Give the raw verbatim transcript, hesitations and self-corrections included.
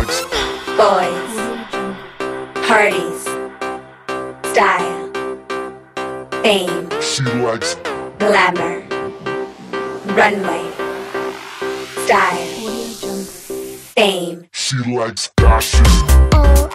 likes boys, parties, style, fame, she likes glamour, runway, style, fame, she likes fashion. oh.